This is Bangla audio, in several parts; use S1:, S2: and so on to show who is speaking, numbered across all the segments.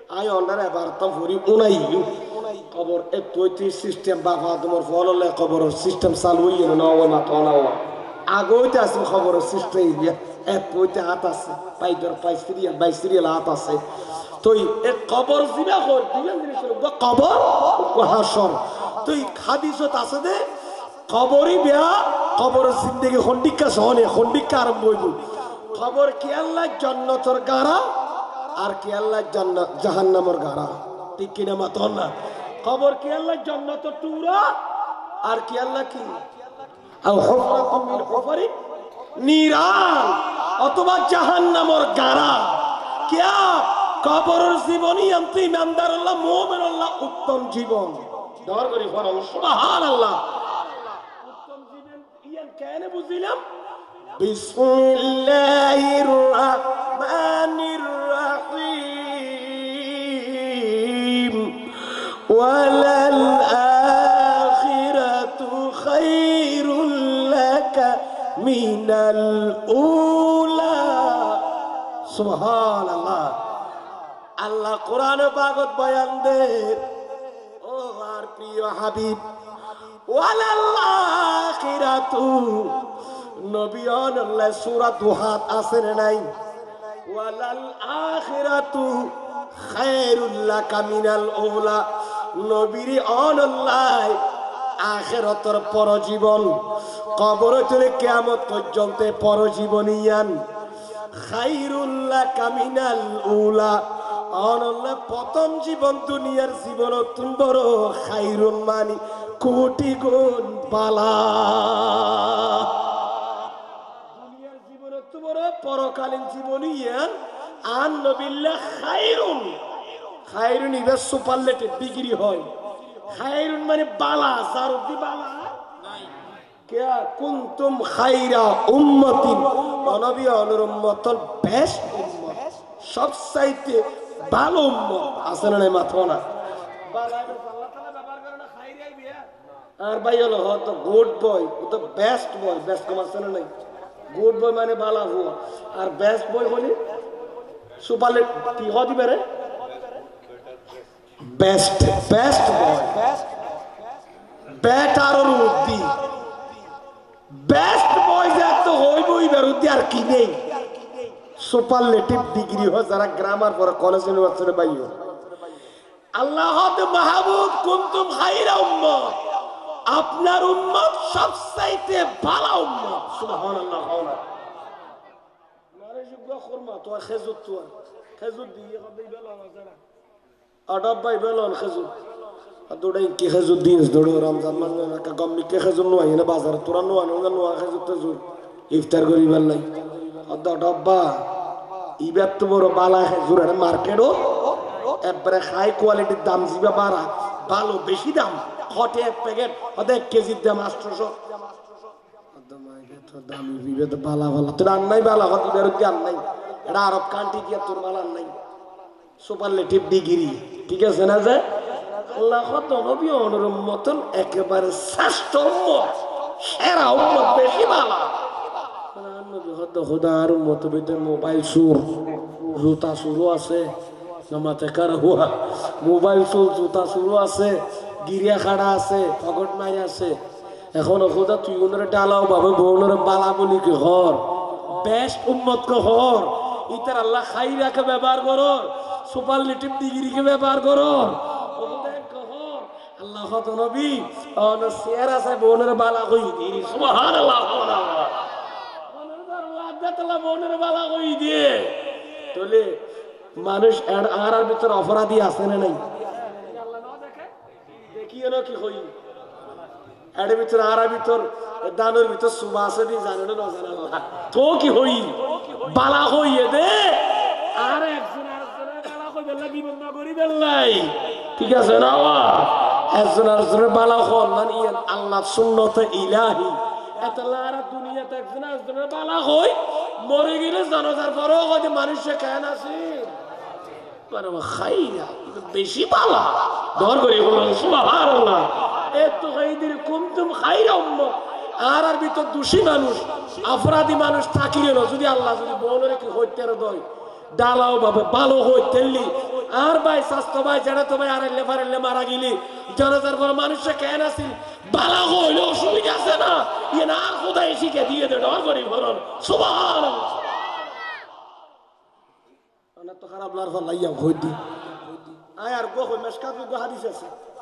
S1: আয় অন্ডারে বার্তাম ফুরি উনাই খবর এত সিস্টেম বাবা তোমার ফললে খবর সিস্টেম চালু হইয়ে না না তো না আগইতে আছে খবর সিস্টেম এত হাত আছে পাইদর পাই সিরিয়াল বাই সিরিয়াল হাত আছে তুই এ কবর জিনা কর দিলেন জিনিস কবর হাসর তুই হাদিসত আছে দে কবরই বিয়া কবর জিন্দেগি খন্ডিকা সহনে খন্ডিকা আরম্ভ হইব খবর কি আল্লাহ জান্নাতের গাড়া আর কি আল্লাহ জান্নাত জাহান্নামের গাড়া ঠিক কিনা মাতন না খবর কি আল্লাহ জান্নাতের টুরা আর কি আল্লাহ কি আও হুফরাতুম মিন হুফারি নিরান অথবা জাহান্নামের গাড়া কিয়া কবরের জীবনই আনতে ইমানদার আল্লাহ মুমিন আল্লাহ উত্তম জীবন দর করি ফরম সুবহানাল্লাহ উত্তম জীবন ইয়ান কেন বুঝিলাম বিসমিল্লাহির রহমানির রহিম ওয়ালাল আখিরাতু খায়রুল লাকা মিনাল উলা সুবহানাল্লাহ আল্লাহ কোরআনে পাকত বয়ান দে ও আর প্রিয় হাবিব ওয়ালাল আখিরাতু নবী আল্লাহ সূরা দুহাত আছে নাই ওয়ালাল আখিরাতু খায়রুল লাকা মিনাল উলা নবীর আল্লাহ আখিরাতের পরজীবন কবর থেকে কিয়ামত পর্যন্ত পরজীবনিয়ান খায়রুল লাকা মিনাল উলা আল্লাহ প্রথম জীবন দুনিয়ার জীবন তুমি বড় খায়রুন মানি কোটি গুণ বালা দুনিয়ার জীবন তুমি বড় পরকালীন জীবনিয়ান আন নবিল্লাহ খায়রুন খায়রুন ইদা সুপারলেটিভ ডিগ্রি হয় খায়রুন মানে বালা সারুদ্দি বালা নাই কিয়া কুনতুম খায়রা উম্মতিন নবী আনুর উম্মতর বেস্ট উম্মত সবচাইতে ভালো উম্মত আছে না মাথা না বালা আল্লাহ তাআলা ব্যবহার করে না খায়রাই বিয়া আর ভাই হলো তো গুড বয় ও তো বেস্ট বয় বেস্ট কম আছে না নাই গুড বয় মানে বালা হুয়া আর বেস্ট বয় হলি সুপারলেট কি হদি বেরে বেস্ট বেস্ট বয় বেটার রুদি বেস্ট বয় যে তো হইবই বেরুদি আর কি নেই সুপারলেটিভ ডিগ্রি হয় যারা গ্রামার পড়ে কলেজ ইউনিভার্সিটি বাইও আল্লাহ মাহবুব কুনতুম খায়রা উম্মত আপনার উম্মত সবচাইতে ভালো উম্মত সুবহানাল্লাহ না নারে যুগ খরমা তো খেজুর তো খেজুর দিয়ে কবে বেলা যারা আডাব ভাই বেলন খেজুর দৌড়াই কি খেজুর দিন দৌড়ে রমজান মাস না গম্মি কে খেজুর নোয়াই না বাজার তোরা নোয়া খেজুর তেজুর ইফতার করি বেলাই ডব্বা ইবার তো বড় বালা খেজুর মার্কেটও একবারে হাই কোয়ালিটির দাম জিবা বাড়া ভালো বেশি দাম হটে এক প্যাকেট হতে 1 কেজির দাম 800 দামি বিবে তো বালা বালা তোর আর নাই বালা হতে বেরো জ্ঞান নাই এটা আরব কান্ট্রি দিয়ে তোর বালা নাই সুপারলেটিভ ডিগ্রি ঠিক আছে না যে আল্লাহ কত নবী অনুর মতন একেবারে শ্রেষ্ঠ উম্মত সেরা উম্মত বেশি ভালো নবী হদ খোদার উম্মত ভিতরে মোবাইল সুর জুতা সুরও আছে নামাতে কার হুয়া মোবাইল সুর জুতা সুরও আছে গিরিয়া খাড়া আছে পকেট মারি আছে এখন খোদা তুই ওনারে ডালাও বাবা বোনের বালা বলি কি হর বেস্ট উম্মত কে হর ইতার আল্লাহ খাইরাকে ব্যবহার করো সুপারলেটিভ ডিগ্রিকে ব্যবহার করো আল্লাহ তো নবী অন শেয়ার আছে বোনের বালা কই দি সুবহানাল্লাহ বোনের বালা বোনের বালা কই দিয়ে তোলে মানুষ আর ভিতর অপরাধী আছে না নাই আল্লাহ না দেখে দেখিও না কি হই এর ভিতর আর ভিতর দানের ভিতর সুবা আছে দি জানে না জানে আল্লাহ তো কি হই বালা হইয়ে দে আর একজন ঠিক আছে না একজন আরেকজনের বালা হল মানে আল্লাহ সুন্নতে ইলাহি এতলারা দুনিয়াতে একজন আরেকজনের বালা হই মরে গেলে জানাজার পরেও হয়তো মানুষে কেন আছে খাইরা বেশি বালা ধর করে সুবহানাল্লাহ এত খাইদের কুনতুম খায়রা উম্মত আর ভিতর দোষী মানুষ অপরাধী মানুষ থাকিলে যদি আল্লাহ যদি বউরে কি হইতে দয় ডালাও ভাবে ভালো হই তেললি আর ভাই স্বাস্থ্য ভাই যারা তো ভাই আড়াইলে ফারাইলে মারা গেলি জানাজার পর মানুষে কেন আসিল বালা হইলে অসুবিধা আছে না ইয়ে না আর কোথায় শিখে দিয়ে দে ডর করি ভরণ সুবহানাল্লাহ অনেক তো খারাপ লার ফল লাইয়া হইতি আয় আর গো হই মেশকাত গো হাদিস আছে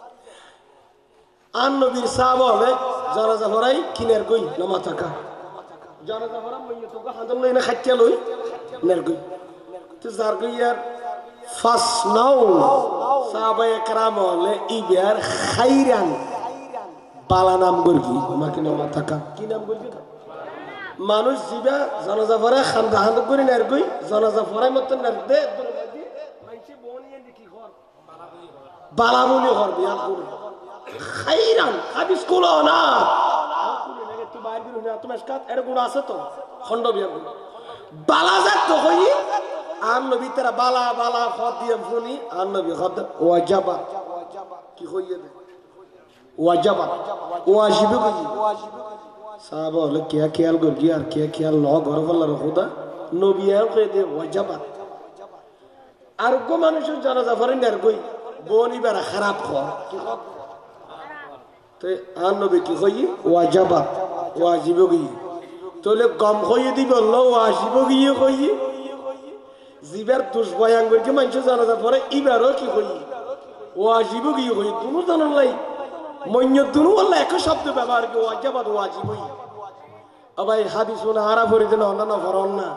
S1: আন নবীর সাহাবা জানাজা পড়াই কিনের কই নামা থাকা জানাজা পড়া মইয়ে তো হাদন লই না খাইতে লই নের কই তো জার কইয়ার ফাস নাও সাহাবায়ে کرام হলে ইবিয়ার খাইরান বালা নাম গর্গি মাকে নামা থাকা কি নাম গর্গি মানুষ জিবা জানাজা পড়া খান্দা হান্দ করি নের কই জানাজা পড়াই মত নের দে মাইছে বনিয়ে দেখি ঘর বালা বলি ঘর বিয়া করে খাইরান হাদিস কোলো না কোলে লাগে তুই বাইরে বিরু না তুমি স্কাত এর গুণ আছে তো খন্ড বিয়া গুণ বালা জাত তো হই আর নবী তেরা বালা বালা ফদিয়া ফুনি আর নবী খদ ওয়াজাবা কি হইয়ে দে ওয়াজাবা ওয়াজিব কি সাহাবা হলে কে খেয়াল কর গিয়া আর কে খেয়াল ন ঘর বলার খোদা নবী আর কই দে ওয়াজাবা আর গো মানুষের জানাজা পড়েন আর কই বনি বেরা খারাপ কর কি কর তো আর নবী কি কই ওয়াজাবা ওয়াজিব কি তোলে গম কইয়ে দি বলল ওয়াজিব গিয়ে কই জিবার দুষ বয়ান করে মানুষ জানাজা পড়ে ইবারও কি কই ওয়াজিব গিয়ে কই তুমি জানো লাই মন্য দুনু আল্লাহ এক শব্দ ব্যবহার করে ওয়াজাবা ওয়াজিব আবাই হাদিস না হারা পড়ে দেন না না ফরন না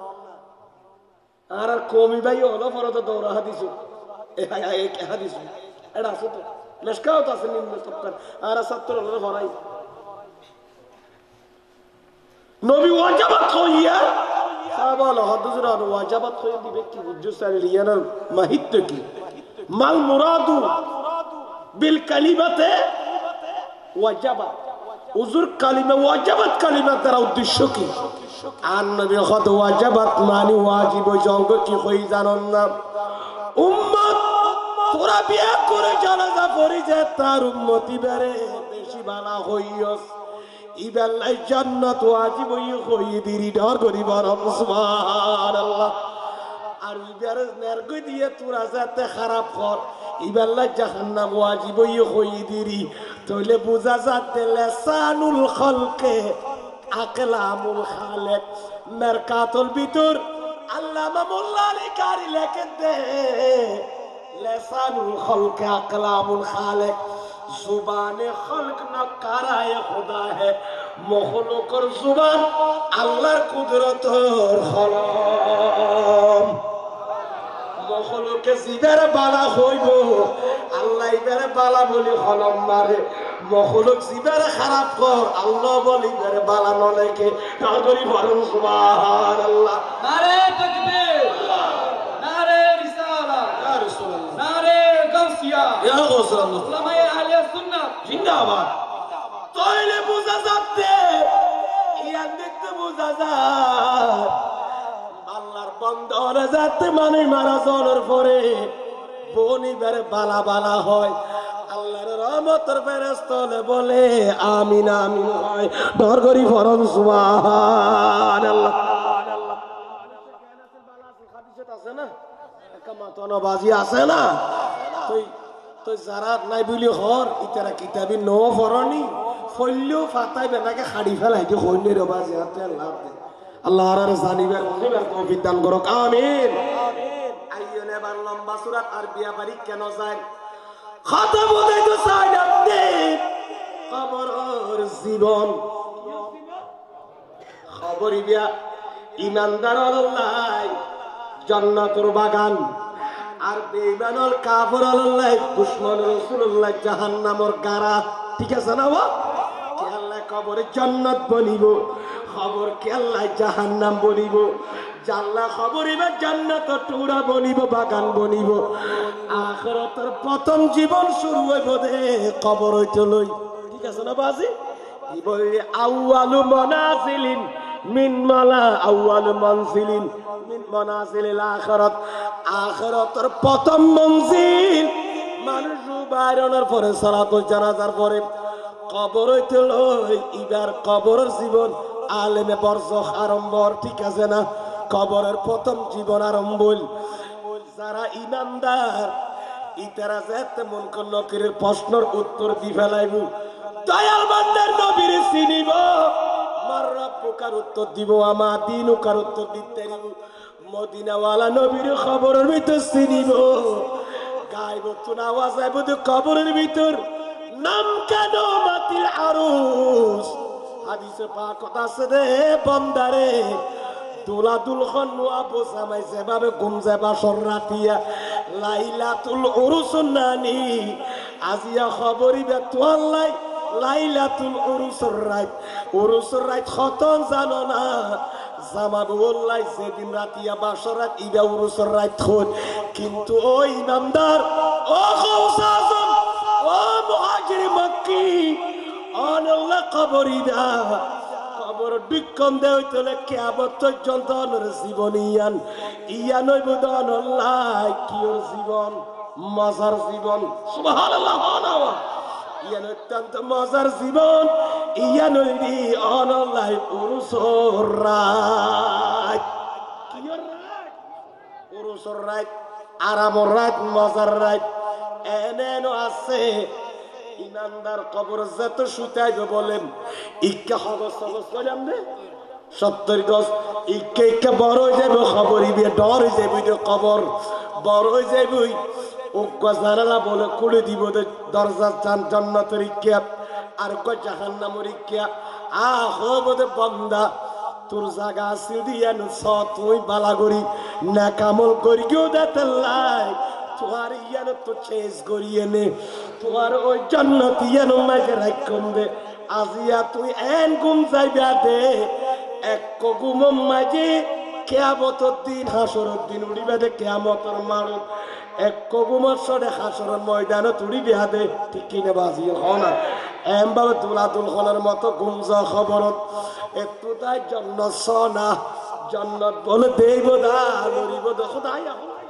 S1: আর কমি ভাই হলো ফরত দৌড়া হাদিস এক হাদিস এটা আছে তো লস্কাও তো আছে নিম্ন তবকার আর 70 হলো ফরাই নবী ওয়াজাবাত কইয়া সাহাবা হদজরা ওয়াজাবাত কই দিবে কি বুঝছাল রিয়ানার মাহিত কি মাল মুরাদু বিল কালিমাতে ওয়াজাবাত উজুর কালিমা ওয়াজাবাত কালিমা তার উদ্দেশ্য কি আর নবী কত ওয়াজাবাত মানে ওয়াজিব জঙ্গ কি কই জানেন না উম্মত তোরা বিয়া করে জানাজা পড়ি যে তার উম্মতি বেরে বেশি ভালো হইয়স ইবাল্লাই জান্নাত ওয়াজিব হই দিরি ডর করি বরম সুবহানাল্লাহ আর ইবার নেরগই দিয়ে তোরা যাতে খারাপ কর ইবাল্লাই জাহান্নাম ওয়াজিব হই দিরি তাহলে বুঝা যাতে লিসানুল খালকে আকলামুল খালিক মারকাতুল ভিতর আল্লামা মোল্লা আলী কারি লেখেন দে লিসানুল খালকে আকলামুল খালিক जुबान खल्क न कराए खुदा है मखलूकर जुबान अल्लाहर कुदरत और खलम मखलूके जिबार बाला হইবো আল্লাহ ইবারে বালা বলি খলম মারে মখলুক জিবারে খারাপ কর আল্লাহ বলি ইবারে বালা নলেকে তাগরি বরং সুবহানাল্লাহ নারে তাকবীর নারে রিসালা ইয়া রাসূলুল্লাহ নারে গাউসিয়া ইয়া রাসূলুল্লাহ উলামায়ে আহলে সুন্নাহ জিন্দাবাদ তাইলে বুঝা যাচ্ছে ইয়ান দেখতে বুঝা যায় আল্লাহর বান্দারা যাতে মানে মারা যাওয়ার পরে বনিবারে বালা বালা হয় আল্লাহর রহমতের ফেরেশতা বলে আমিন আমিন হয় ডর করি ফরম সুবহানাল্লাহ আছে না কামাতনা বাজি আছে না তুই তুই যারা নাই বলি হর ইতারা কিতাবি ন ফরনি ফল্লিও ফাতাই বেনাকে খাড়ি ফেলাই যে হইনের বাজি হাতে লাভ দে আল্লাহর আর জানিবার বুঝিবার তৌফিক দান করুক আমিন আইয়নে বার লম্বা সূরা আর বিয়া বাড়ি কেন যায় খতম হতে তো চাই আপনি কবরের জীবন খবরই বিয়া ইমানদার আল্লাহ জান্নাতুর বাগান আর বেঈমানুল কাফির আল্লাহ দুশমন রাসূলুল্লাহ জাহান্নামের গারা ঠিক আছে না বাবা কে আল্লাহ কবরে জান্নাত বনিব খবর কে আল্লাহ জাহান্নাম বনিব জাল্লা খবরিবা জান্নাত টুরা বনিব বাগান বনিব আখিরাতের প্রথম জীবন শুরু হইব দে কবর হইতে লই ঠিক আছে না বাজি এই বলি আউয়ালু মানাজিলিন মিন মালা আউয়ালু মানজিলিন মিন মানাজিলিল আখিরাত আখিরাতের প্রথম মঞ্জিল মানুষ বাইরনের পরে সালাতুল জানাজার পরে কবর হইতে লই ইবার কবরের জীবন আলেমে বরজখ আরম্ভ ঠিক আছে না কবরের প্রথম জীবন আরম্ভ যারা ইমানদার ইতারা যেতে মন করল নকিরের প্রশ্নের উত্তর দি ফেলাইব দয়াল বান্দার নবীর চিনিব মার রব্বুকার উত্তর দিব আমা দিনুকার উত্তর দিতে দিব মদিনাওয়ালা নবীর খবরের ভিতর চিনিব গাইব তুন আওয়াজ আইব তো কবরের ভিতর নাম কেন মাতিল আরুস হাদিসে পাক কথা আছে রে বান্দারে দোলা দুলখন নোয়া বোঝামাই যেভাবে ঘুম যাবা সররাতিয়া লাইলাতুল উরুসুন নানি আজিয়া খবরিবে তোয়াল্লাই লাইলাতুল উরুসুর রাত খতন জানো না জামা বললাই যেদিন রাতিয়া বাসর রাত ইবা উরুসুর রাত খোদ কিন্তু ও ইমামদার ও গৌস আজম ও মুহাজির মক্কি অনল্লাহ কবরিদা কবর বিক্ষণ দেয় তোলে কিয়ামত পর্যন্ত অনর জীবন ইয়ান বুদন আল্লাহ কিওর জীবন মজার জীবন সুবহানাল্লাহ নাওয়া ইয়ান অত্যন্ত মজার জীবন ইয়ান হইবি অনল্লাহ উরুসর রাত কিওর রাত উরুসর রাত আরামর রাত মজার রাত এনেনো আছে ইমানদার কবর যত সুতাইবে বলেন ইক্কা খবর সবস কইলাম দে 70 গজ ইক্কা বড় হয়ে যাবে খবরই দিয়ে ডর হয়ে যাবে কবর বড় হয়ে যাবে উক্কা জানালা বলে খুলে দিব দরজা জান্নাতের ইক্কা আর কো জাহান্নামের ইক্কা বদে বান্দা তোর জায়গা আছে দিয়া ন তুই বালাগরি না কামল করি কেউ দেতাল্লাই তোমার ইয়ানো তো চেস করিয়ে নে তোমার ওই জান্নাত ইয়ানো মাঝে রাখুন দে আজিয়া তুই এন গুম যাইবা দে এক গুম মাঝে কিয়ামতের দিন হাসরের দিন উড়িবা দে কিয়ামতের মারুত এক গুমর সরে হাসরের ময়দানে তুড়ি বিয়া দে ঠিক কিনা বাজি হনা এম বাবা দুলাদুল খনের মতো গুমজা খবরত একটু তাই জান্নাত সনা জান্নাত বলে দেব দা লরিব দা খোদাই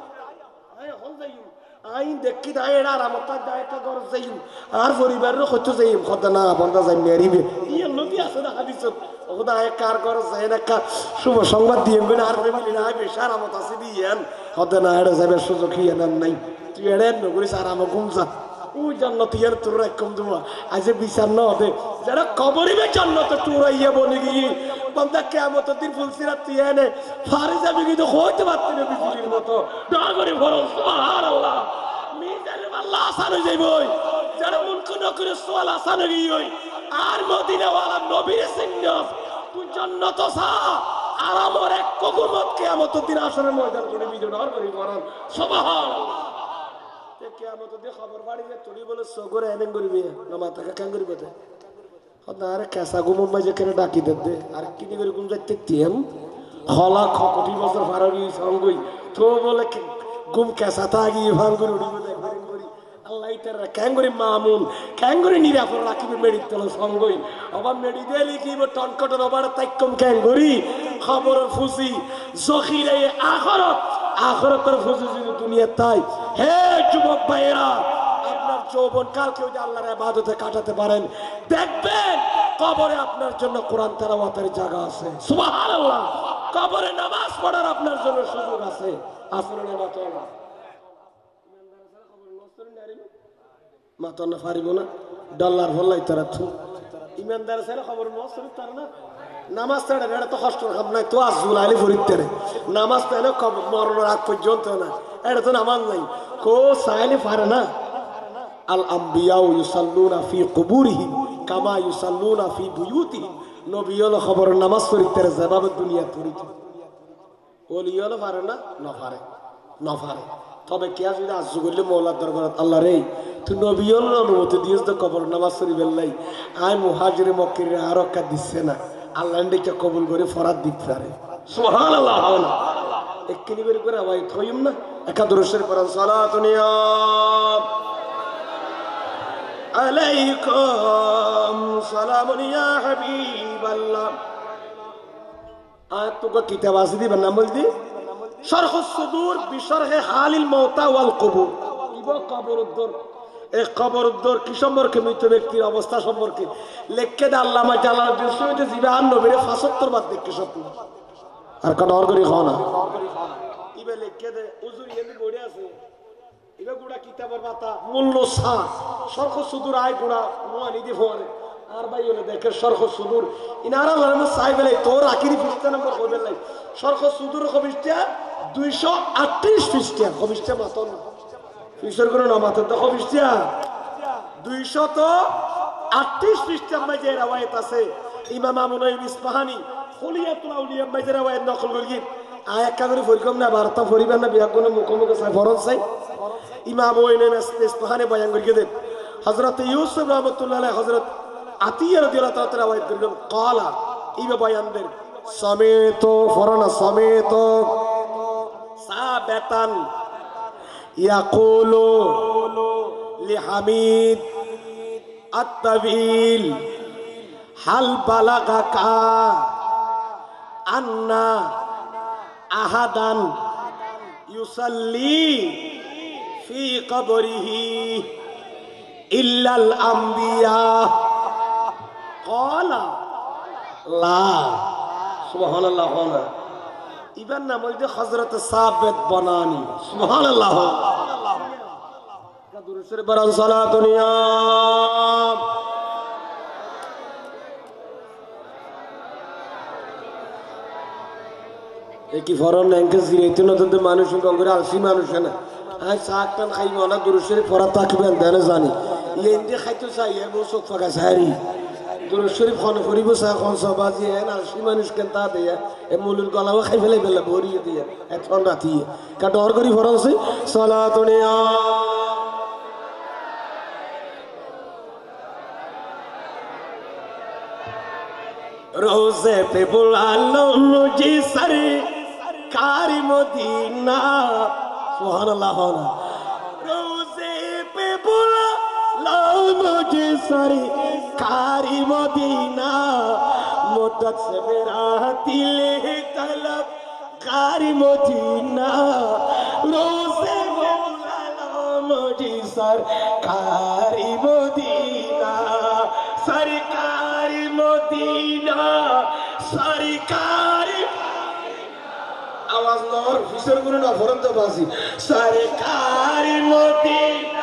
S1: আইন দেখি দায় আরামতা দায়টা কর যাইম আর পরিবারের হইতো যাইম খোদা না বন্ধা যাই মেরিবে ইয়ে নবী আছে না হাদিসত খোদা কার কর যায় না কা শুভ সংবাদ দিয়ে গনে আর ফ্যামিলি না হবে আরামত আছে দিয়েন খোদা না এড়ে যাবে সুযোগ হিয়ান নাই তুই এড়ে নগরি আরাম ঘুমসা ওই জান্নাত ইয়ার তোর রাখম দুয়া আজ বিচার না হবে যারা কবরিবে জান্নাত টুরাইয়া বনে গিয়ে বন্ধা কিয়ামতের দিন ফুলসিরাত তুই এনে ফারে যাবে কিন্তু হইতে পারতে না বিজলির মতো ডাগরে ভরো সুবহানাল্লাহ মিজানে আল্লাহ আসান হয়ে যাইবই যারা মন কোন করে সোয়াল আসান হয়ে গই আর মদিনাওয়ালা নবীর সিন্নাস তুই জান্নাত সা আরামর এক কগমত কিয়ামতের দিন আসরের ময়দান করে বিজয় ডর করি বরং সুবহানাল্লাহ তে কিয়ামতের দিন খবর বাড়ি যে তুই বলে সগরে এনেন করবি না মাথা কান করবি তে আর কেসা গুম মাঝে কেন ডাকি দে আর কিনি করে গুম যাইতে তিয়াম খলা কোটি বছর ফারগি সঙ্গই তো বলে গুম কেসা তাগি ভাঙ্গুর উড়িব দেখবেন করি আল্লাহ তারা ক্যাঙ্গুরি মামুন ক্যাঙ্গুরি নিরাপর রাখিবে মেডি তল সঙ্গই আবার মেডি দিয়ে লিখিব টনকটর আবার তাইকম ক্যাঙ্গুরি খবর ফুসি জখিরে আখরতের ফুসি যদি দুনিয়া তাই হে যুবক ভাইরা আপনার যৌবন কালকে ওই আল্লাহর ইবাদতে কাটাতে পারেন দেখবেন কবরে আপনার জন্য কোরআন তেলাওয়াতের জায়গা আছে সুবহানাল্লাহ কবরে নামাজ পড়ার আপনার জন্য সুযোগ আছে আসলে না মাতনা মাতনা পারিব না ডলার ভলাই তারা থু ইমানদার ছাড়া খবর নসর তার না নামাজ ছাড়া এটা তো কষ্ট কাম নাই তো আজ জুলাইলি ফরিতে নামাজ তাহলে মরণের আগ পর্যন্ত না এটা তো নামাজ নাই কো সাইলি পারে না আল আম্বিয়াউ ইউসাল্লুনা ফি কুবুরিহিম কামা ইউসাল্লুনা ফি বুয়ুতিহিম নবী হলো খবর নামাজ পড়তে যেভাবে দুনিয়া পড়িত ওলি হলো পারে না না পারে তবে কিয়া যদি আজ করলে মৌলার দরবারত আল্লাহ রে তুই নবী হলো অনুমতি দিয়েছ তো কবর নামাজ পড়িবেন নাই আয় মুহাজিরে মক্কিরে আর রক্ষা দিচ্ছে না আল্লাহ ডেকে কবুল করে ফরাত দিতে পারে সুবহানাল্লাহ না এককিনি করে ভাই থইম না একাদশের পর সালাতুনিয়া আলাইকুম সালামুন ইয়া হাবিবাল্লাহ আয়াত তো কিতাব আছে দিবেন নাম বলদি শারহুস সুদুর বিশরহে হালিল মাউতা ওয়াল কুবুর ইবা কবরউদ্দর এই কবরউদ্দর কি সম্পর্কে মৃত ব্যক্তির অবস্থা সম্পর্কে লেখকে দে আল্লামা জালালউদ্দিন সুয়ুতি জিবান নবীর 75 বার দেখে স্বপ্ন আর কোন অর্গরি খাও না ইবে লিখে দে উজুর ইয়েদি বড়ে আছে ইবে গুড়া কিতাবের পাতা মূল্য সা সরখ সুদূর আয় গুড়া মোয়ানি দি ফোয়ারে আর ভাই হলে দেখে সরখ সুদূর ইনারা লালমা সাহেব বলে তোর আকিরি পৃষ্ঠা নম্বর কইবেন নাই সরখ সুদূর কবিষ্টা 238 পৃষ্ঠা কবিষ্টা মাতন ফিসর করে না মাতন তো কবিষ্টা 238 পৃষ্ঠার মাঝে রওয়ায়াত আছে ইমাম আবুনাইম ইসফাহানি খুলিয়াতুল আউলিয়া মাঝে রওয়ায়াত নকল করি আয়া কাগরে ফরিকম না বারতা ফরিবেন না বিয়াগুন মুখমুখ সাই ফরজ সাই ইমাম আবুনাইম ইসফাহানি বয়ান করি দেন হযরত ইউসুফ রাহমাতুল্লাহ আলাইহি হযরত আতিয়া রাদিয়াল্লাহু তাআলা রওয়ায়াত করেন ক্বালা ইবা বয়ান দেন সমেতো ফরনা সমেতো সাবাতান ইয়াকুলু লিহামিদ আত-তাবিল হাল বালাগাকা আন্না আহাদান ইউসাল্লি ফি কবরিহি ইল্লাল আম্বিয়া ক্বালা লা সুবহানাল্লাহ ইবার নাম হইছে হযরত সাবেত বনানী সুবহানাল্লাহ দুরূদ শরীফ পড়ান সালাতুন ইয়া কি ফরন ন্যাঙ্কে জিরাইতে না তো মানুষ গঙ্গরে আলসি মানুষ না আই শাক টান খাইব না দুরূদ শরীফ পড়া তাকবেন দেনে জানি ইয়েন্দি খাইতো চাই এবো চোখ ফাঁকা সারি দুরূদ শরীফ খন করিব চা খন সবাজি এন আলসি মানুষ কেন তা দেয়া এ মুলুর গলাও খাই ফেলে বেলা ভরিয়ে দিয়া এখন রাতি কা ডর করি ফরনছে সালাতুন ইয়া रोज़े पे बुला लो मुझे सरकार मदीना सुभान अल्लाह रोज़े पे बुला लो मुझे सरकार मदीना मुद्दत से मेरा दिल तलब कार मदीना रोज़े बुला लो मुझे सरकार मदीना सरकार मदीना सरकार आवाज नर फिसर गुरु ना फरम तो बासी सरकार मदीना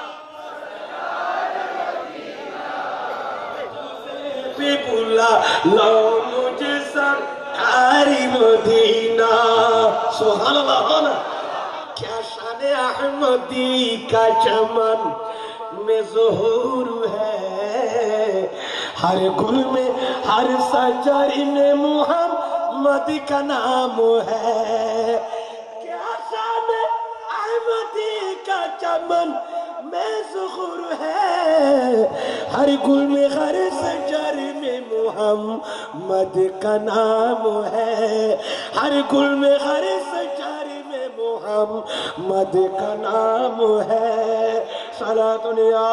S1: पे बुला लो मुझे सरकार मदीना सुभान अल्लाह क्या शान अहमदी का चमन में ज़ुहूर है हर गुल में हर सजरी में मुहम्मद का नाम है क्या शान अहमदी का चमन में ज़ुहूर है हर गुल में हर सजरी में मुहम्मद का नाम है हर गुल में हर सजरी में मुहम्मद का नाम है सलातुन या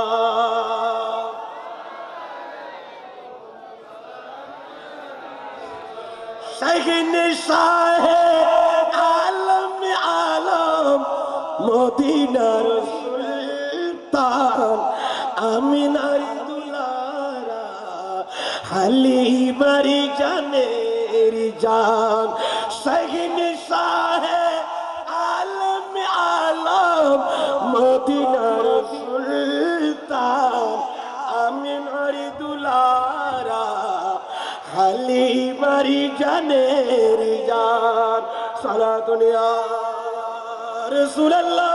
S1: शहीन शाह आलम आलम मदीना सुल्तान आमिनार दुलारा हलीमारी जानेरी जान शहीन शाह आलम आलम मदीनार सुल्तान आमिनार दुलारा हलीमारी जानेरी जान सलातुन या रसूल अल्लाह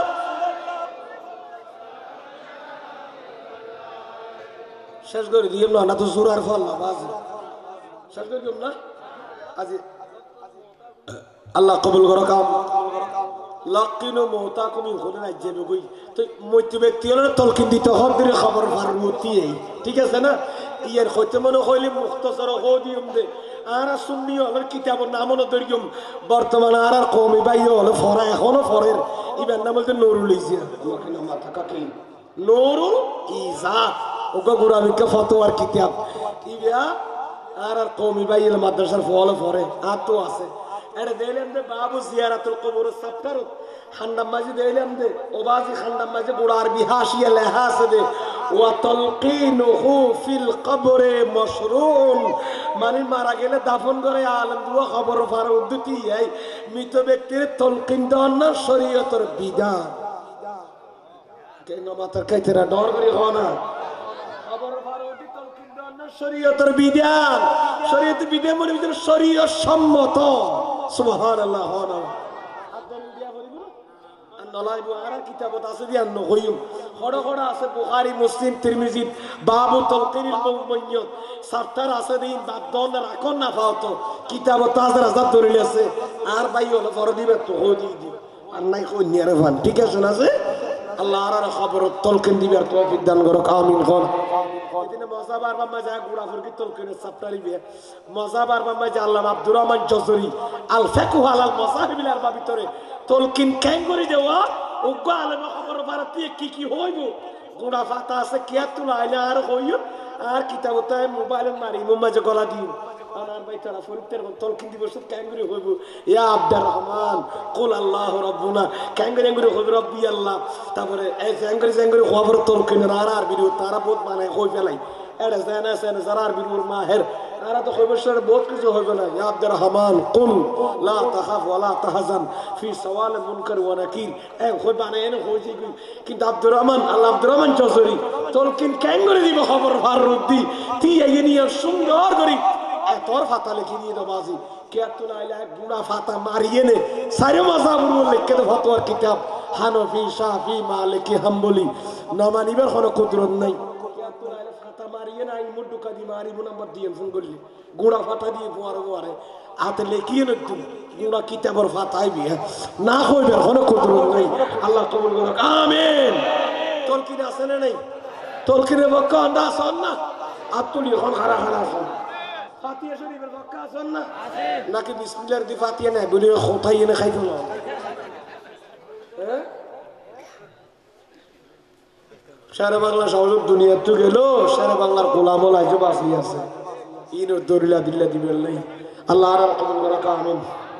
S1: শেষ করে দিলাম না না তো সুরার ফল না বাজি শেষ করে দিলাম না আজ আল্লাহ কবুল করো কাম লাকিনো মওতা কমি হলে না যাবে কই তো মইতে ব্যক্তি হলে তলকিন দিতে হবে খবর ফারমতি ঠিক আছে না ইয়ার হইতে মনে হইলে মুখতাসার হো দিম দে আর সুন্নি হল কিতাবের নাম হলো দরিয়ম বর্তমানে আর কওমি বাইরে হলো ফরা এখনো ফরের ইবেন নাম হলো নুরুল ইজা আমাকে নাম মাথা কাকে নুরুল ইজা ওগো গুরামিকা ফতোয়ার কিতাব ইবিয়া আর কওমি বাইরে মাদ্রাসার ফল ফরে আর তো আছে এর দেইলাম দে বাবু জিয়ারাতুল কবর সাফকার খান্ডাম মাঝে দেইলাম দে ওবাজি খান্ডাম মাঝে বুড়া আরবি হাসিয়া লেহা আছে দে ওয়া তালকিনুহু ফিল কবরে মাশরুউন, মানে মারা গেলে দাফন করে আলেম দুয়া খবর ফার উদ্দতি এই মৃত ব্যক্তির তলকিন দেওয়ার না শরীয়তের বিধান। কেন মাথার কাইতেরা ডর করে হয় না? খবর ফার উদ্দতি তলকিন দেওয়ার না শরীয়তের বিধান। শরীয়তের বিধান মানে শরীয়ত সম্মত। সুবহানাল্লাহ। বুখারী মুসলিম তিরমিজি বাবু তালকিনিল মুমিয়্যত সারতার আছে দিন বাদন রাখন না ফাওতো কিতাব তাজর আজাদ ধরে আছে আর ভাই হলো ফর দিবে তো হদি দি আর নাই কই নিয়ারে ফান। ঠিক আছে না যে আল্লাহ আর খবর তালকিন দিবার তৌফিক দান করুক, আমিন। কোন এদিনে মজাবার বাম্মা যা গুড়া ফুরকি তালকিনের সাপটারি বে মজাবার বাম্মা যা আল্লামা আব্দুর রহমান জজরি আল ফাকহু আলাল মাসাহিবিল আরবা ভিতরে তলকিন কেন করে দেওয়া উগ্র আলেমা খবর ভারতীয় কি কি হইব গুড়া ফাতা আছে কিয়া তুলা আইলে আর হইও আর কিতাবতায় মোবাইল মারি মোমাজে গলা দিও আনার ভাই তারা ফরিদের তলকিন দিবস কেন করে হইব ইয়া আব্দুর রহমান কুল আল্লাহু রাব্বুনা কেন করে হইব রব্বি আল্লাহ। তারপরে এই কেন করে খবর তলকিন আর ভিডিও তারা বহুত বানায় কই ফেলাই এটা জানা জানা জারার বিরুর মাহের আর তো খবর বহুত কিছু হইব না। ইয়া আব্দুর রহমান কুল লা তাখাফ ওয়া লা তাহজান ফি সওয়াল মুনকার ওয়া নাকির এই কই বানায় এনে হইছে কিন্তু আব্দুর রহমান আল্লাহ আব্দুর রহমান চৌধুরী তলকিন কেন করে দিব খবর ফার রুদ্দি তি এই নিয়ে সুন্দর করি তোর ফাতা লিখি দিয়ে দাও বাজি কে তুলা আইলা গুড়া ফাতা মারিয়ে নে সারে মাযহাবুল লিখকে তো ফতোয়ার কিতাব হানফি শাফি মালিকি হাম্বলি নমানিবার কোনো কুদরত নাই। কে তুলা আইলা ফাতা মারিয়ে না এই মুডুকা দি মারিব নাম্বার দিয়ে ফোন করলি গুড়া ফাতা দিয়ে পোয়ারে পোয়ারে হাতে লিখিয়ে নে তুমি গুড়া কিতাবের ফাতা আইবি না কইবার কোনো কুদরত নাই। আল্লাহ কবুল করুক, আমিন। তলকিন আছে না নাই? তলকিনের পক্ষ আন্দা আসন না আতুলি এখন খারা খারা আসন ফাতিহা শরীফের পক্ষ আসন না নাকি বিসমিল্লাহর দি ফাতিহা না বলি খোটাই এনে খাইতো না। সারা বাংলা সহযোগ দুনিয়ার তো গেল সারা বাংলার গোলামল আজ বাঁচি আছে ইনোর দরিলা দিল্লা দিবেন নাই। আল্লাহ আর কবুল করুক, আমিন।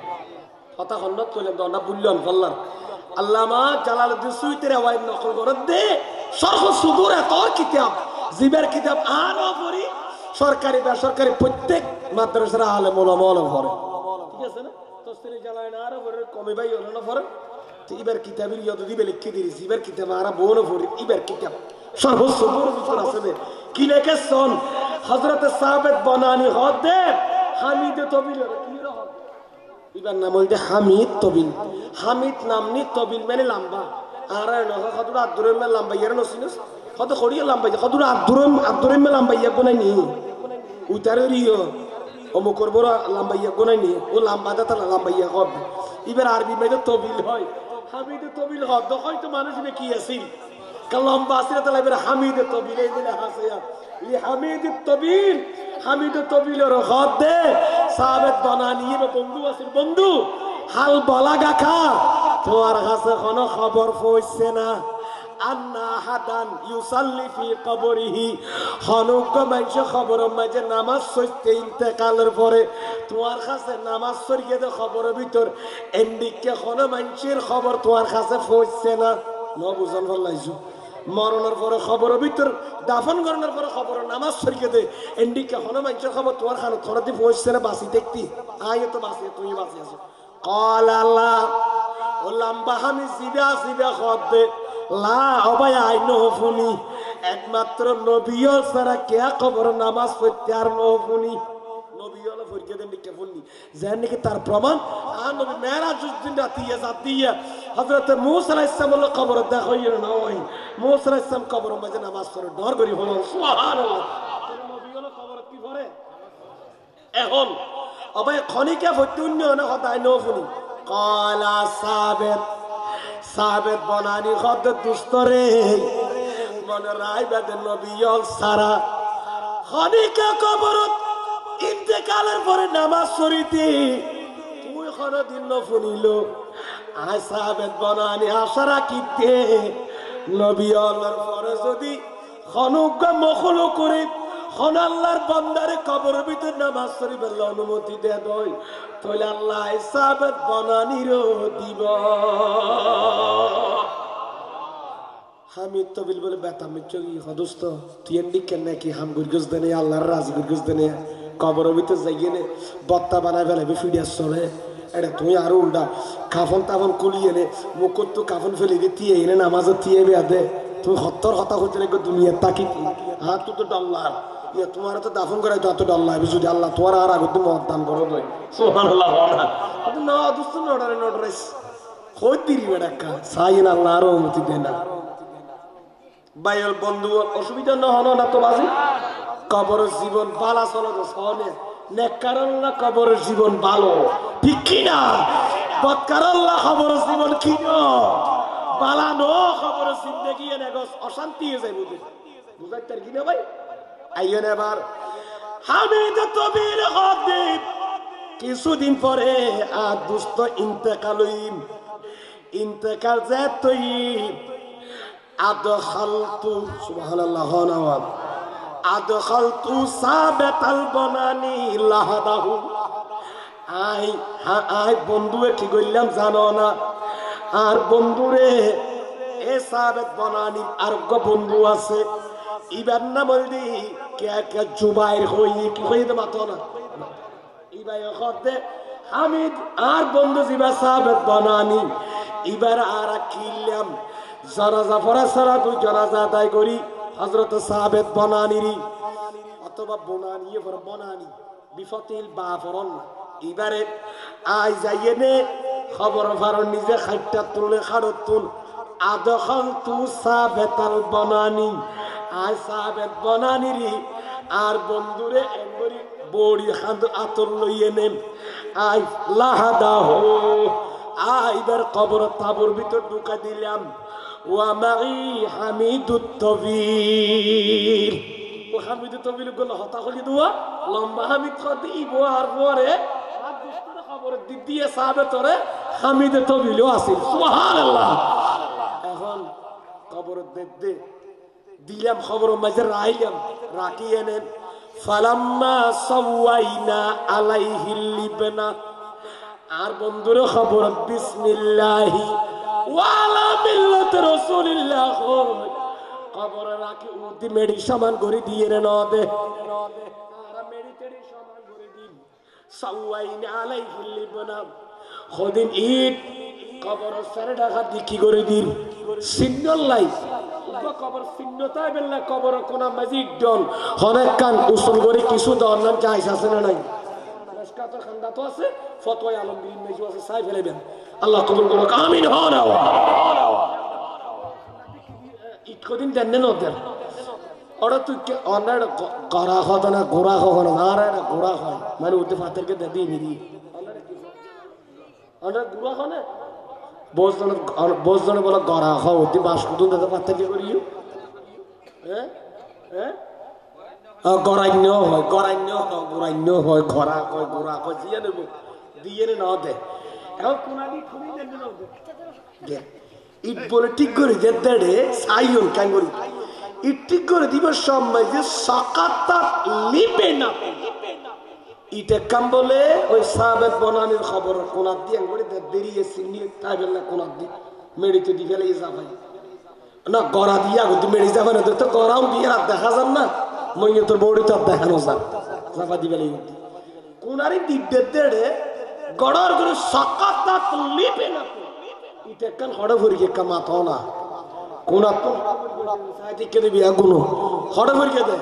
S1: কথা খন্ডত কইলেন দনা বুল্লান ফাল্লার আল্লামা জালালউদ্দিন সুয়ুতির ওয়াইদ নকল করে দে সরহ সুদূর তোর কিতাব জিবের কিতাব আরো পড়ি সরকারি বেসরকারি প্রত্যেক মাদ্রাসার আলেম ওলামা আলেম পড়ে। ঠিক আছে না? তফসিরে জালালাইন আরো পড়ে কমে ভাই হলো না পড়ে তো ইবার কিতাবের ইয়দ দিবে লিখে দিয়েছি ইবার কিতাব আর বড় পড়ি ইবার কিতাব সরহ সুদূর ভিতর আছে কি লেখে শোন হযরত সাহাবেত বনানী হদ দে হামিদ তবিল কি রহ ইবার নাম হইতে হামিদ তবিল। হামিদ নামনি তবিল মানে লম্বা আর নহ কতটা আব্দুর রহমান লম্বা ইয়ার নসিনস কত খড়িয়া লম্বা কতটা আব্দুর রহমান লম্বা ইয়া কোনাই নি উতারের ইয় অমুকর বড় লম্বা ইয়া কোনাই নি ও লম্বা দাতা লম্বা ইয়া কব ইবার আরবি মেয়ে তবিল হয় হামিদ তবিল হদ হয়তো মানুষ কি আছিল লম্বা আসলে তাহলে এবার হামিদ তবিল এই দিলে হাসিয়া ই হামিদ তবিল হামিদ তবিলের হদ দে সাহাবেত বনানী বন্ধু আছিল বন্ধু হাল বলা গাখা তোমার কাছে কোনো খবর পৌঁছছে না আন্না হাদান ইউসাল্লি ফি কবরিহি হনুক মাইছে খবর মাঝে নামাজ পড়তে ইন্তেকালের পরে তোমার কাছে নামাজ পড়িয়ে দে খবরের ভিতর এন্ডিকে কোনো মানুষের খবর তোমার কাছে পৌঁছছে না ন বুঝন ফেলাইছো মরণের পরে খবরের ভিতর দাফন করানোর পরে খবর নামাজ পড়িয়ে দে এন্ডিকে কোনো মানুষের খবর তোমার খানো থরতে পৌঁছছে না বাসি দেখতি আয় তো বাসি তুমি বাসি আছো قال الله ولম্বা আমি সিধা সিধা খবরে লা অবাই আইনো ফুনি একমাত্র নবীও ছাড়া কে খবর নামাজ পড়তে আর নফুনি নবীও হলো ফরিকে দেন কে ফুনি জানেন কি তার প্রমাণ আর নবী মেরাজ দিন রাতে জাতিয়া হযরত মূসা আলাইহিস সালাম খবর দেখাইল না ওই মূসা আলাইহিস সালাম খবর মাঝে নামাজ পড়ে ডর করি হলো সুবহানাল্লাহ নবী হলো খবর কি করে এখন অবাই খনিকা ফতুন্য না হদাই নফুনি قالا সাবেত বনানী খদ দুস্তরে মনে রায় বেদে নবীল সারা খনিকা কবরত ইন্তেকালের পরে নামাজ পড়িতে তুই কোনদিন নফুনিল আয় সাবেত বনানী আশা রাখিতে নবীলের পরে যদি খনুক মখলু করে খন আল্লাহর বান্দারে কবরের ভিতর নামাজ পড়িবার অনুমতি দে দই তাহলে আল্লাহ সাবেত বনানীর দিব আমি তবিল বলে বেতা মিচ্ছ কি হদস্ত তুই এন্ডি কেন নাকি হাম গুরগুজ দেনে আল্লাহর রাজি গুরগুজ দেনে কবর ভিতর যাইয়ে নে বত্তা বানায় ফেলে ফিডিয়াস চলে এটা তুমি আরো উল্টা কাফন তাফন কুলিয়ে নে মুখত তো কাফন ফেলে দিয়ে তিয়ে এনে নামাজে তিয়ে বেয়া দে তুমি হত্তর হতা করতে রেখে দুনিয়ার তাকি হ্যাঁ তুই তো ডল্লার ইয়ে তোমার তো দাফন করে তো এত ডল্লা যদি আল্লাহ তোমার আর আগে তুমি দান করো সুবহানাল্লাহ না দুস্ত নডারে নডরাইস কই দিরি বেড়াক্কা সাইন আল্লাহ আরো অনুমতি দেয় না বাইল বন্ধু অসুবিধা না হলো না তো বাজি কবর জীবন বালা চলো তো সহনে নেককারণ না কবর জীবন ভালো ঠিক কি না বদকারণ না কবর জীবন কি না বালা নো কবর জিন্দেগি এনে গস অশান্তি হয়ে যায় বুঝে বুঝাইতে কি না ভাই আইয়েন এবার হামিদ তবির হদিব কিছুদিন পরে আর দুস্থ ইন্তেকালইম ইন্তেকাল যে তুই আদখালতু সুবহানাল্লাহ নাওয়াব আদখালতু সাবাতাল বনানি লাহাদাহু আই বন্ধুয়ে কি কইলাম জানো না আর বন্ধুরে এ সাবাত বনানি আর বন্ধু আছে ইবার না বলদি কে কে জুবাইর হই কি হই দে মাতো না ইবাই খতে হামিদ আর বন্ধু জিবা সাবাত বনানি ইবার আর কিলাম জানাজা পড়া ছাড়া তুই জানাজা আদায় করি হযরত সাহাবেত বনানিরি অথবা বনানিয়ে পড় বনানি বিফতিল বা ফরন এবারে আই যাইয়েনে খবর ফারন নিজে খাইটা তুলে খাড়ত তুল আদখাল তু সাহাবেতাল বনানি আই সাহাবেত বনানিরি আর বন্ধুরে এমরি বড়ি খাদ আতর লইয়ে নেন আই লাহাদাহ আইবার কবর তাবুর ভিতর ঢুকা দিলাম ওয়ামাই হামিদুত তবিল ও হামিদুত তবিল গুলো হতা হলি দুয়া লম্বা হামিদ খদি ইবহার পরে আর দুস্তর খবর দিদিয়ে সাহাবে তোরে হামিদুত তবিলও আছিল সুবহানাল্লাহ এখন কবর দে দিলাম খবর মাঝে রাইলাম রাখি এনেন ফালাম্মা সাওয়াইনা আলাইহিল লিবনা আর বন্ধুর খবর বিসমিল্লাহি ওয়ালা মিল্লাত রাসূলিল্লাহ খবর রাখি উদি মেডি সামান করে দিয়ে রে নদে আর মেডি তেডি সামান করে দিন সাওয়াইনা আলাইহিল লিবনা খদিন ঈদ খবর সারে ঢাকা কি করে দিন সিন্নাল্লাই কবর সিন্নতাই বেল্লা কবর কোনা মসজিদ ডন অনেক কান উসুল করে কিছু দরনাম চাইছ আছে না নাই মসকাত খান্দা তো আছে ফতোয়া আলমগীর মেজু আছে সাই ফেলেবেন আল্লাহ কবুল করুক আমিন হন ঈদ কদিন দেন না ওদের ওরা তুই অনার গড়া হতো না গোড়া হতো না আর এটা গোড়া হয় মানে ওদের ফাতেরকে দে নিদি অনার গোড়া হয় না বোঝজনে বলে গড়া হয় ওদের বাস কুতুন দাদা ফাতেরকে করিও হ্যাঁ হ্যাঁ গড়াইন্য হয় গড়াইন্য হয় গোড়াইন্য হয় ঘরা হয় গোড়া হয় দিয়ে নেব দিয়ে না দে এখন কোনালি খুবই দেন না দে ইট বলে ঠিক করে যে দেড়ে সাইয়ন কেন করি ইট ঠিক করে দিব সময় যে সাকাতাত লিবে না ইটা কাম বলে ওই সাহাবেত বনানির খবর কোনাত দিয়ে করে দেরিয়ে সিনি তাই বলে কোনাত দি মেডিতে দি ফেলে যা ভাই না গড়া দিয়া গদি মেডি যাবে না তো গড়াও দিয়ে রাত দেখা যান না মইয়ে তোর বড়ি তো দেখানো যা জাফা দি ফেলে কোনারি দিতে দেড়ে গড়ার করে সাকাতাত লিবে না ইটা কান হড়ে ভরিকে কামাত না কোনা তো সাইতে কে দিবি আগুনো হড়ে ভরিকে দে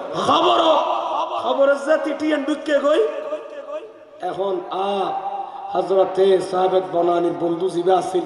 S1: খবর জাতি টিএন ঢুকে গই এখন হযরতে সাহাবেত বনানির বন্ধু জিবা আছিল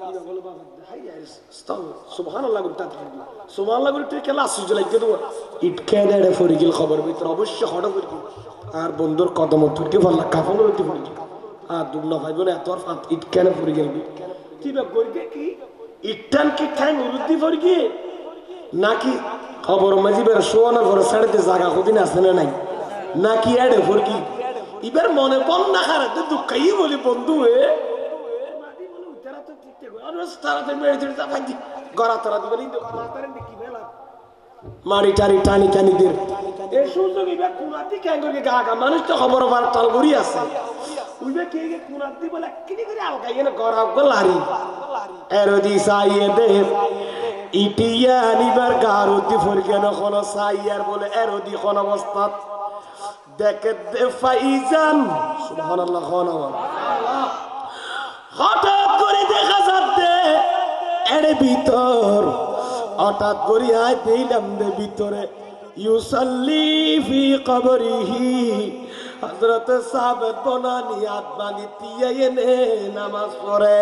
S1: সুবহানাল্লাহ গুতা সুবহানাল্লাহ গুতে কেলা আসুজ লাগে তো ইট কেনে ফরি গিল খবর ভিতর অবশ্য হড়ে ভরি আর বন্ধুর কদম তুলকে ভালো কাফন হইতে ফরি আর দুবনা ভাইবো না তোর ফাত ইট কেনে ফরি গেল কি বা গইকে কি ইটান কি ঠাই মুরুদ্দি ফরি কি নাকি খবর মাজিবের সোনা ঘর ছাড়তে জায়গা কদিন আছে না নাই নাকি এডে ফরকি এবার মনে পন না খারে তো দুঃখাই বলি বন্ধু এ মাদি বলে উতারা তো ঠিকতে গো আর তারাতে মেরে দিতে ফাইদি গড়া তারা দিবলি মাতারেন কি বেলা মারি টারি টানি টানি দের এই সুযোগ ইবা কুনাতি কেন করে গাগা মানুষ তো খবর বার তাল করি আছে উইবে কে কে কুনাতি বলে কিনি করে আলগাইয়ে না গড়া গলারি এরদি সাইয়ে দে ইটিয়া নিবার গারুদি ফরগেন কোন সাইয়ার বলে এরদি কোন অবস্থা দেখে দে ফাইজান সুবহানাল্লাহ সুবহানাল্লাহ হঠাৎ করে দেখা যাচ্ছে এর ভিতর হঠাৎ করে আয় দিলাম দে ভিতরে ইউসাল্লি ফি কবরিহি হযরত সাহাবত বনানি আদবানি তিয়ায়েনে নামাজ পড়ে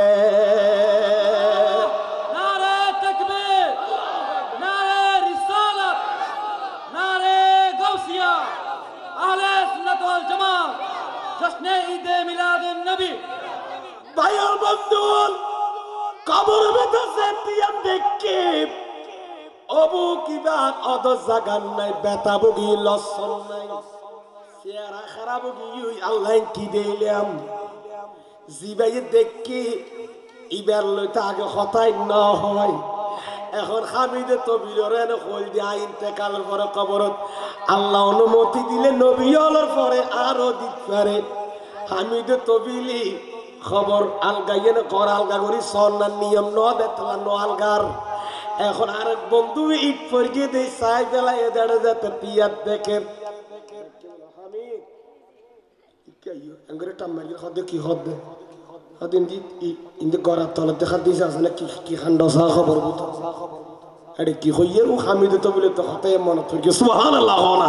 S2: নারে তাকবীর নারে রিসালাত নারে গাউসিয়া আহলে সুন্নাত ওয়াল জামাত জশ্নে ঈদ মিলাদুন নবী
S1: ভাইয়ের বন্ধুগণ কবর বেঁধেছে তিয়াম দেখে অবু কিবার অদ জাগান নাই বেতা বগি লসন নাই চেহারা খারাপ গিয়ে আল্লাহ কি দিলাম জিবাই দেখি ইবার লইতে আগে হতাই না হয় এখন হামিদে তবিরেন কল দিয়ে ইন্তেকালের পরে কবরত আল্লাহ অনুমতি দিলে নবী হলার পরে আরো দিতে পারে হামিদে তবিলি খবর আলগাইয়েন ঘর আলগা করি সন্ন্যার নিয়ম ন দেখলা ন আলগার এখন আরেক বন্ধু ইট পরিয়ে দেয় সাই বেলায় এদের যাতে পিয়ার দেখে কি হদ ইন্দি গড়ার তলে দেখা দিয়েছে আসলে কি খান্ড খবর আরে কি হইয়ে হামিদ তো বলে তো হতাই মনে পড়ি সুবহানাল্লাহ না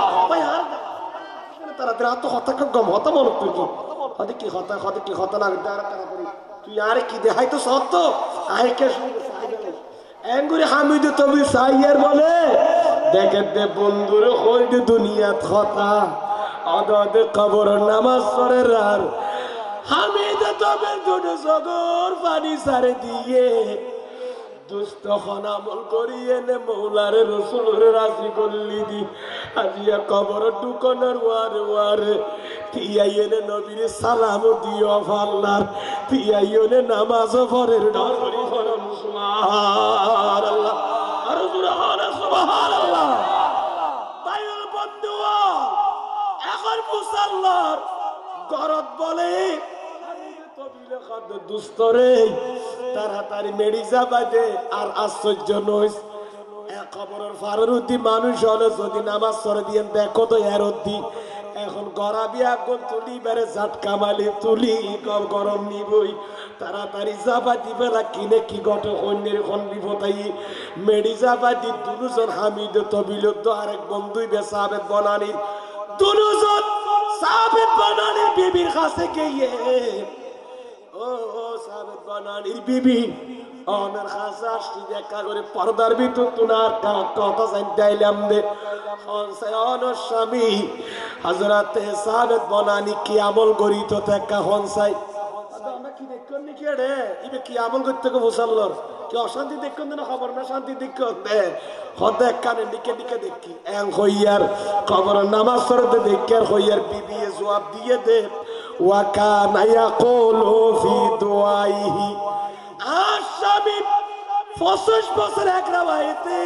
S1: তারা তো হতা গম হতা মনে পড়ি হতে কি হতা না তুই আর কি দেখাই তো সত্য আয় কে এঙ্গুরি হামিদ তো সাইয়ার বলে দেখে দে বন্ধুরে হই দে দুনিয়াত হতা আদাদে কবর নামাজ পড়ে রার হামিদ তবে দুটো সগর পানি সারে দিয়ে দুষ্ট আমল করিয়ে নে মৌলারে রসুলের রাজি করলি দি আজিয়া কবর ঢুকনের ওয়ারে ওয়ারে তিয়াইনে নবীর সালাম দিও আল্লাহর তিয়াইনে নামাজ পড়ের ডরি ফরম সুবহানাল্লাহ আর সুবহানাল্লাহ তাইল বন্ধু এখন মুসাল্লার গরত বলে দুস্তরে তাড়াতাড়ি মেডিসা বাজে আর আশ্চর্য নইস খবরের ফারুদ্দি মানুষ হলে যদি নামাজ পড়ে দিয়ে দেখো তো এরদ্দি এখন গড়াবি আগুন তুলি বেড়ে ঝাটকা মালি তুলি গরম নিবই তাড়াতাড়ি জাবাতি বেলা কিনে কি গট অন্যের খন্ডি ফোটাই মেডিসাবাদি দুজন হামিদ তবিল তো আরেক বন্ধুই বেসাবেদ বনানির দুজন সাবেদ বনানির বিবির কাছে গিয়ে ও সাবেদ বনানির বিবি আমার কাছে আসছি দেখা করে পর্দার ভিতর তুনার কথা জানতাইলাম দে হনসায়নের স্বামী হযরতে সাবেদ বনানি কি আমল করি তো দেখা হনসাই আমরা কি দেখুন নাকি রে ইবে কি আমল করতে গো মুসাল্লার কি অশান্তি দেখুন না খবর না শান্তি দেখুন দে হদে কানে দিকে দিকে দেখি এং হইয়ার খবর নামাজ পড়তে দেখে হইয়ার বিবি জবাব দিয়ে দে ওয়া কানা ইয়াকুলু ফি দুআইহি আশাবি 25 বছর এক রাওয়ায়াতে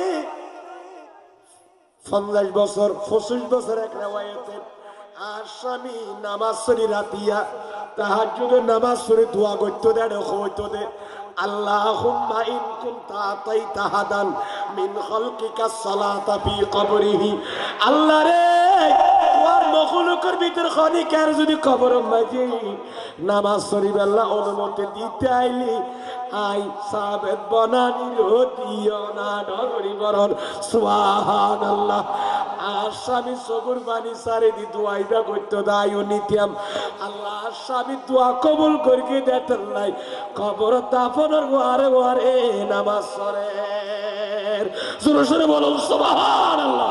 S1: 50 বছর 25 বছর এক রাওয়ায়াতে আশামি নামাজ পড়ি রাতিয়া তাহাজ্জুদের নামাজ পড়ি দোয়া করতে দেড় হইতো দে আল্লাহুম্মা ইন কুনতা আতাইতা হাদান মিন খালকিকা সালাতা ফি কবরিহি আল্লাহ রে ওর মখলুকের ভিতর খনিকার যদি কবর মাঝে নামাজ পড়ি আল্লাহ অনুমতি দিতে আইলি আই সাবেদ বনানির দিও না ডগরি বরণ সুবহানাল্লাহ আসামি সবুর বাণী সারে দি দোয়াইবা করতে দায়ও নিতিয়াম আল্লাহ আসামি দোয়া কবুল করিয়ে দেতেন নাই কবর দাফনের ওয়ারে ওয়ারে নামাজ পড়ে জোরে জোরে বলুন সুবহানাল্লাহ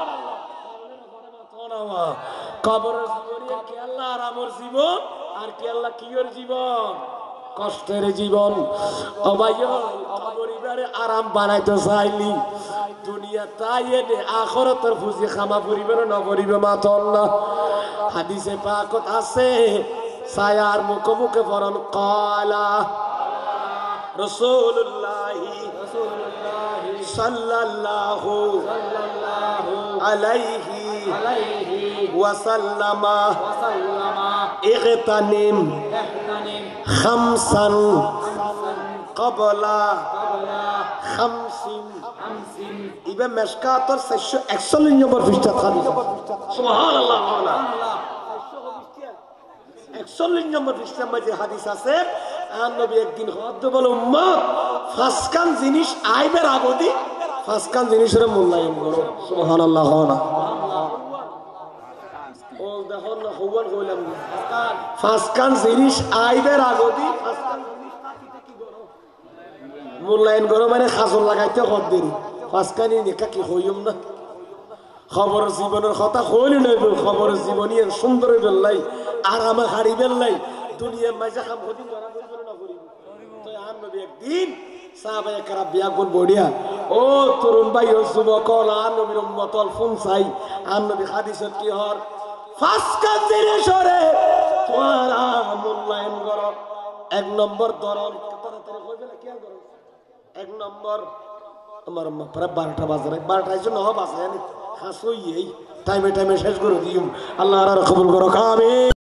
S1: কবরের জীবন কি আল্লাহ আর আমার জীবন আর কি আল্লাহ কিয়র জীবন কষ্টের জীবন ও ভাইও পরিবারে আরাম বানাইতে চাইলি দুনিয়া তাই এনে আখিরাতের ফুজি খামা পরিবার না পরিবে মাতন না হাদিসে পাকত আছে সায়ার মুখে পড়ন কালা রাসূলুল্লাহ সাল্লাল্লাহু আলাইহি وسلم اغتنم خمسا قبل خمس ইবে মেশকাতর 441 নম্বর পৃষ্ঠা হাদিস সুবহানাল্লাহ 41 নম্বর পৃষ্ঠার মধ্যে হাদিস আছে আর নবী একদিন হদ্দ বলে উম্মত ফাসকান জিনিস আইবের আগদি ফাসকান জিনিসের মূল্যায়ন করো সুবহানাল্লাহ ও দেখো না হওয়ার কইলাম ফাসকান জিনিস আইবের আগদি ফাসকান জিনিস তাকিতে কি করো মূল্যায়ন করো মানে খাজল লাগাইতে কত দেরি ফাসকানি নেকা কি হইম না খবর জীবনের কথা হইল নইব খবর জীবনী সুন্দর বেল্লাই আরামে হারি বেল্লাই দুনিয়া মাঝে খাম হদিন ধরা করিব না করিব তো আর নবী একদিন সাহাবায়ে কেরাম বিয়াগুন বড়িয়া ও তরুণ ভাই ও যুবক আর নবীর উম্মতল ফোন চাই আর নবী হাদিসত কি হর ফাসকা জিনিসরে তোরা মূল্যায়ন করো এক নম্বর ধরন তাড়াতাড়ি কইবে না খেয়াল করো এক নম্বর আমার প্রায় 12টা বাজে 12টার জন্য বাজে খাস হই টাইমে শেষ করে দিম আল্লাহ আর কবুল করো আমিন।